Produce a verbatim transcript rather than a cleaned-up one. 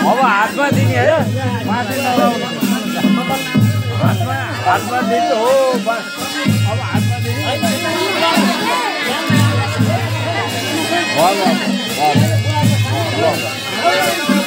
अब हातमा दिने होइन माथि नलाउनु हातमा हातमा दिनु हो बस अब हातमा दिनु ल ल ल